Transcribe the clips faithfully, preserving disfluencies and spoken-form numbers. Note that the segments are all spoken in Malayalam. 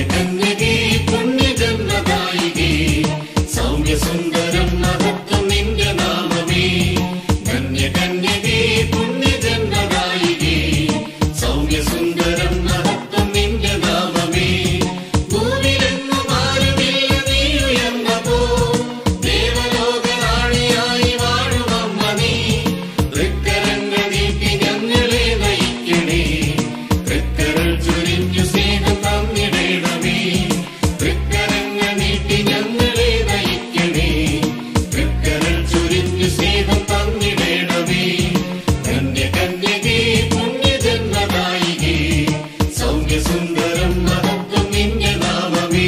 ധന്യകന്യകേ പുണ്യജന്മദായികേ സൗമ്യസുന്ദരം മഹത്വം നിന്റെ നാമമേ. ധന്യകന്യകേ പുണ്യജന്മദായികേ സൗമ്യസുന്ദരം മഹത്വം നിന്റെ നാമമേ. ഭൂവിലെങ്ങും ആരുമില്ല നീ ഉയർന്നപ്പോ ദേവലോകറാണിയായി വാഴുമമ്മ നീ. തൃക്കരങ്ങൾ നീട്ടി ഞങ്ങളെ നയിക്കണേ, തൃക്കരൾ ചൊരിഞ്ഞു സ്നേഹം തന്നിടണമേ. തൃക്കരങ്ങൾ നീട്ടി ഞങ്ങളെ നയിക്കണേ, തൃക്കരൾ ചൊരിഞ്ഞു സ്നേഹം തന്നിടണമേ. ധന്യകന്യകേ പുണ്യജന്മദായികേ സൗമ്യസുന്ദരം മഹത്വം നിന്റെ നാമമേ.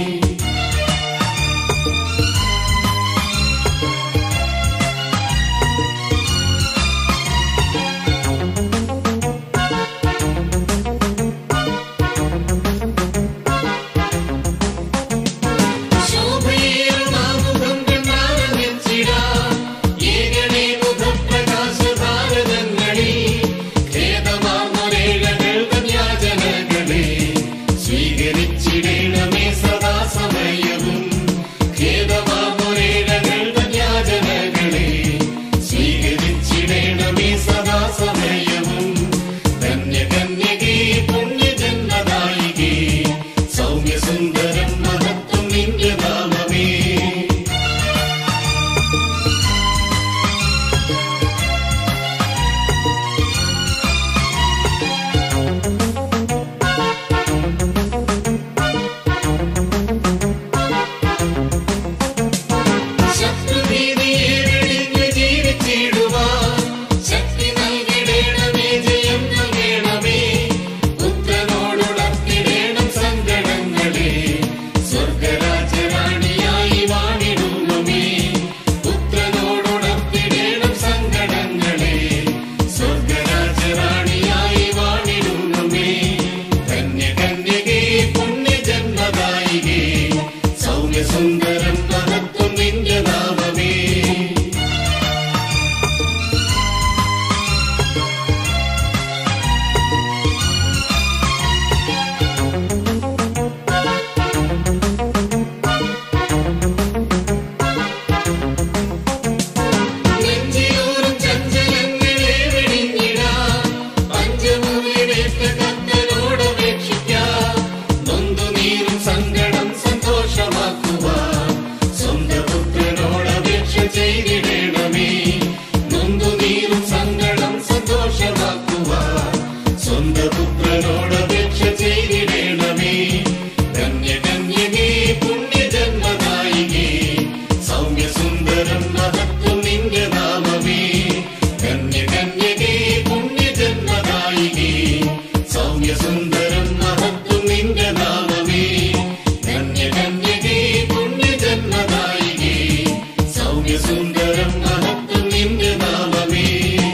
ശോഭയേറുമാമുഖം കണ്ടാരഞ്ഞിടാം ഏകനേ മുഖപ്രകാശഭാരതങ്ങളിൽ ഖേദമാർന്നൊരേഴകൾ യാചനകളെ സ്വീകരിച്ചിടണമേ സദാസമയവും. ഖേദമാർന്നൊരേഴകൾ യാചനകളെ സ്വീകരിച്ചിടണമേ സദാസമയവും. ധന്യകന്യകേ പുണ്യജന്മദായികേ സൗമ്യസുന്ദരം മഹത്വം നിന്റെ നാമമേ. ശത്രുഭീതിയെ വെടിഞ്ഞു ജീവിച്ചിടുവാൻ ശക്തി നൽകിടണമേ, ജയം നൽകണമേ. പുത്രനോടുണർത്തിടണം സങ്കടങ്ങളെ, സ്വർഗരാജറാണിയായി വാണിടുമേ. പുത്രനോടുണർത്തിടണം സങ്കടങ്ങളെ, സ്വർഗരാജറാണിയായി വാണിടുമേ. ധന്യകന്യകേ പുണ്യജന്മദായികേ സൗമ്യസുന്ദരം മഹത്വം നിന്റെ നാമമേ. നെഞ്ചിലൂറും ചഞ്ചലങ്ങളെ വെടിഞ്ഞിടാം, പഞ്ചമുറിവേറ്റ കർത്തനോടപേക്ഷിക്കാം. നൊന്തുനീറും സങ്കടം സന്തോഷമാക്കുവാൻ സ്വന്തം പുത്രനോടപേക്ഷ ചെയ്തിടണമേ. നൊന്തുനീറും സങ്കടം സന്തോഷമാക്കുവാൻ സ്വന്തം പുത്രനോടപേക്ഷ ചെയ്തിടണമേ. ധന്യകന്യകേ പുണ്യജന്മദായികേ സൗമ്യസുന്ദരം മഹത്വം നിന്റെ നാമമേ. ധന്യകന്യകേ പുണ്യജന്മദായികേ സൗമ്യസുന്ദരം മഹത്വം നിന്റെ നാമമേ. ധന്യകന്യകേ പുണ്യജന്മദായികേ സൗമ്യസുന്ദരം മഹത്വം നിന്റെ നാമമേ.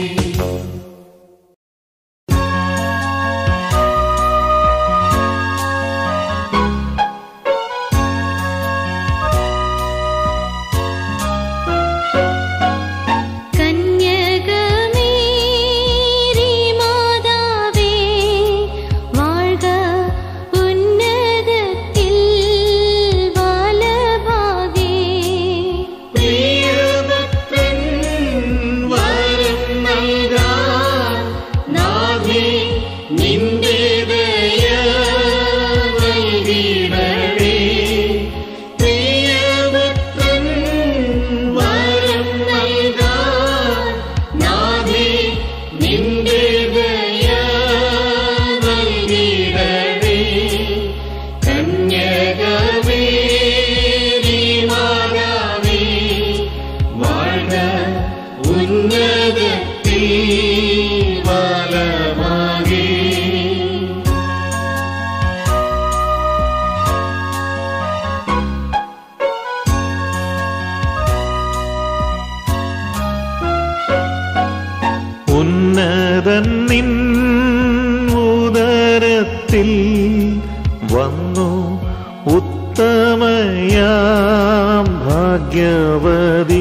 കന്യകമേരി മാതാവേ വാഴ്ക ഉന്നതത്തിൽ വലഭാഗേ. പ്രിയപുത്രൻ വരം നൽകാൻ നാഥേ നിന്റെ ദയ നൽകിടണേ. പ്രിയപുത്രൻ വരം നൽകാൻ നാഥേ നിന്റെ ദയ നൽകിടണേ. കന്യകമേരി മാതാവേ വാഴ്ക ഉന്നതത്തിൽ വലഭാഗേ. ഉന്നതൻ നിൻ ഉദരത്തിൽ വന്നു ഉത്തമയാം ഭാഗ്യവതി.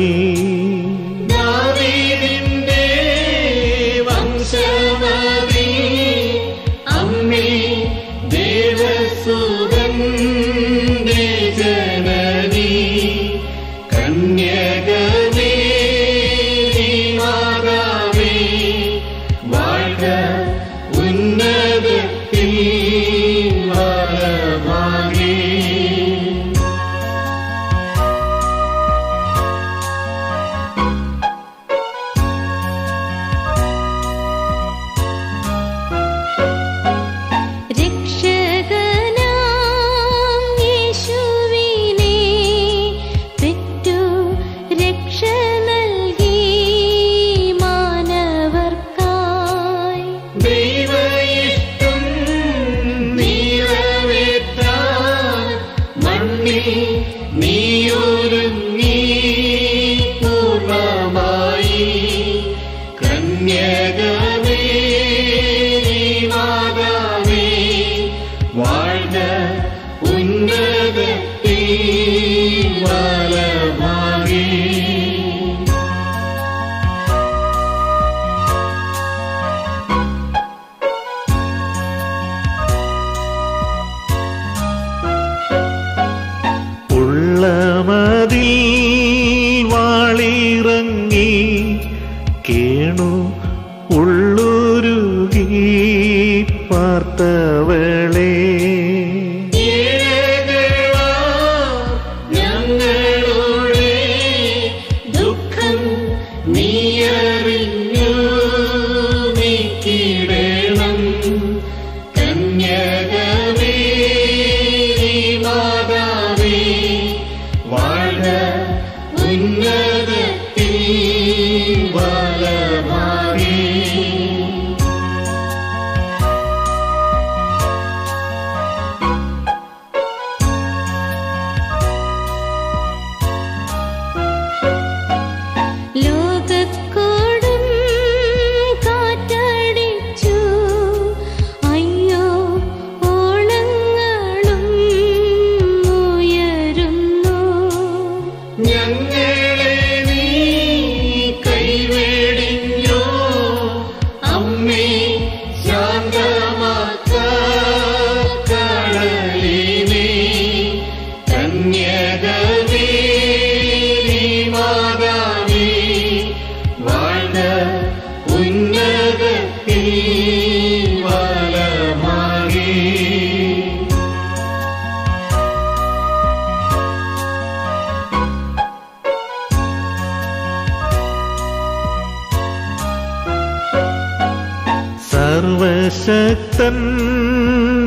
ദാവീദിന്റെ വംശമതി അമ്മേ ദേവസുതൻ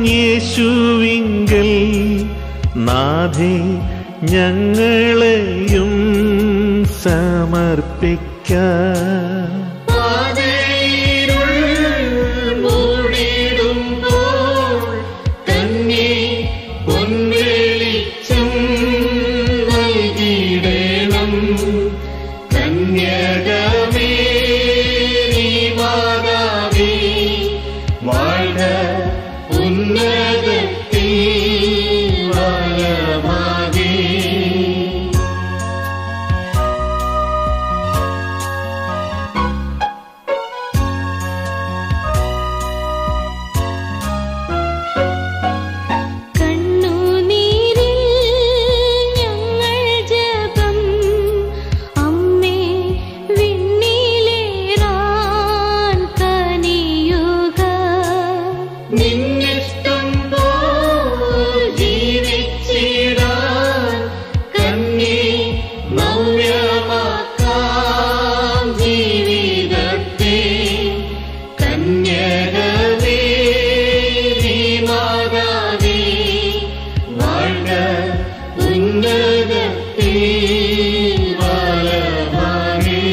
യേശുവിങ്കൽ നാഥേ ഞങ്ങളെയും സമർപ്പിക്കാം. പാതയിരുൾ മൂടിടുമ്പോൾ കന്യേ പൊൻവെളിച്ചം നൽകിയിടണം. കന്യകമേരി മാതാവേ വാഴ്ക ഉന്നതത്തിൽ വലമാകെ. കണ്ണുനീരിൽ ഞങ്ങൾ ജപം അമ്മേ വിണ്ണിലേറാൻ കനിയുക. നിന്നിഷ്ടം പോൽ ജീവിച്ചിടാൻ കന്യേ നവ്യമാക്കാം ജീവിതത്തെ. കന്യകമേരി മാതാവേ വാഴ്ക ഉന്നതത്തിൽ വലമാകെ.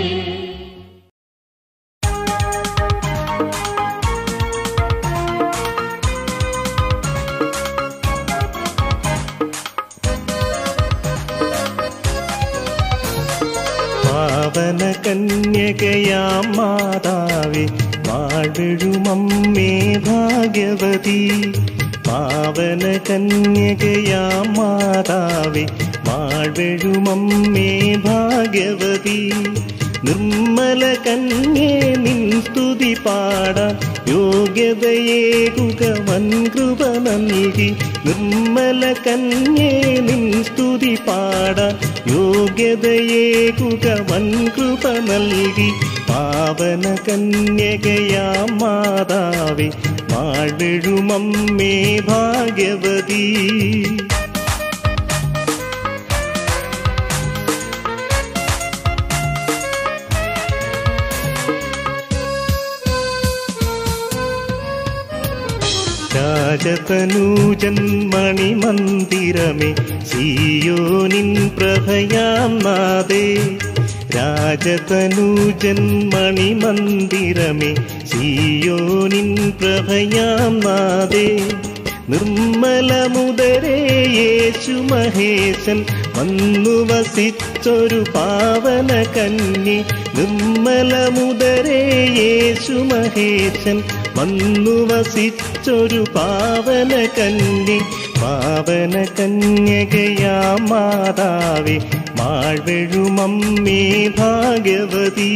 പാവന കന്യകയാം മാതാവേ വാഴ്വെഴുമമ്മേ ഭാഗ്യവതി. പാവന കന്യകയാം മാതാവേ വാഴ്വെഴുമമ്മേ ഭാഗ്യവതി. നിർമ്മല കന്യേ നിൻ സ്തുതി പാടാൻ യോഗ്യതയേകുക വൻകൃപ നൽകി. നിർമ്മല കന്യേ നിൻ സ്തുതി പാടാൻ യോഗ്യതയേകുക വൻകൃപ നൽകി. പാവന കന്യകയാം മാതാവേ വാഴ്വെഴുമമ്മേ ഭാഗ്യവതി. രാജതനൂജൻ മണിമന്ദിരമേ സിയോനിൻ പ്രഭയാം നാദേ. രാജതനൂജൻ മണിമന്ദിരമേ സിയോനിൻ പ്രഭയാം നാദേ. നിർമ്മലമുദരേ യേശു മഹേശൻ വന്നു വസിച്ചൊരു പാവന കന്യേ. നിർമ്മലമുദരേ യേശു മഹേശൻ വന്നു വസിച്ചൊരു പാവന കന്യേ. പാവന കന്യകയാം മാതാവേ വാഴ്വെഴുമമ്മേ ഭാഗ്യവതി.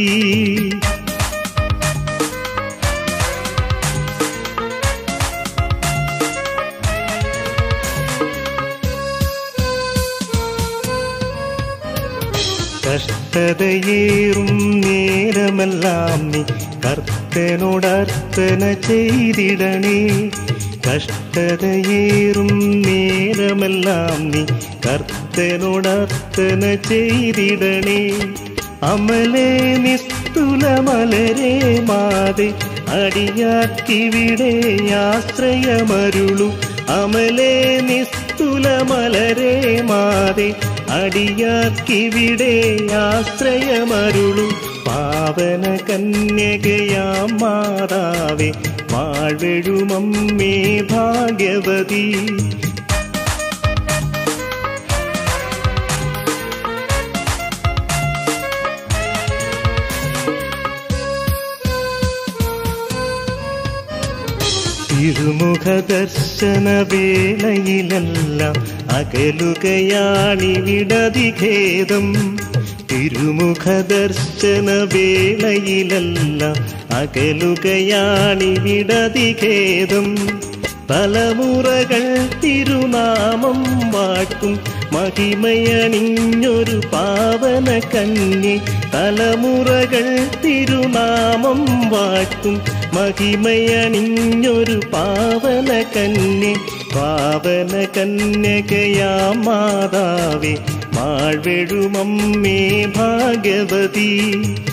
കഷ്ടതയേറും നേരമെല്ലാം നീ കർത്തനോടർച്ചന ചെയ്തിടണേ. കഷ്ടതയേറും നേരമെല്ലാം നീ കർത്തനോടർച്ചന ചെയ്തിടണേ. അമലേ നിസ്തുലമലരേ മാതേ അടിയാക്കിവിടെ ആശ്രയമരുളു. അമലേ നിസ്തുലമലരേ മാതേ അടിയാക്കിവിടെ ആശ്രയമരുളു. പാവന കന്യകയാം മാതാവേ വാഴ്വെഴുമമ്മേ ഭാഗ്യവതി. തിരുമുഖ ദർശന വേളയിലെല്ലാം അകലുകയാണിവിടതിഖേദം. തിരുമുഖ ദർശന വേളയിലെല്ലാം അകലുകയാണിവിടതിഖേദം. തലമുറകൾ തിരുനാമം വാഴ്ത്തും മഹിമയണിഞ്ഞൊരു പാവന കന്യേ. തലമുറകൾ തിരുനാമം വാഴ്ത്തും മഹിമയണിഞ്ഞൊരു പാവന കന്യേ. പാവന കന്യകയാം മാതാവേ വാഴ്വെഴുമമ്മേ ഭാഗ്യവതി.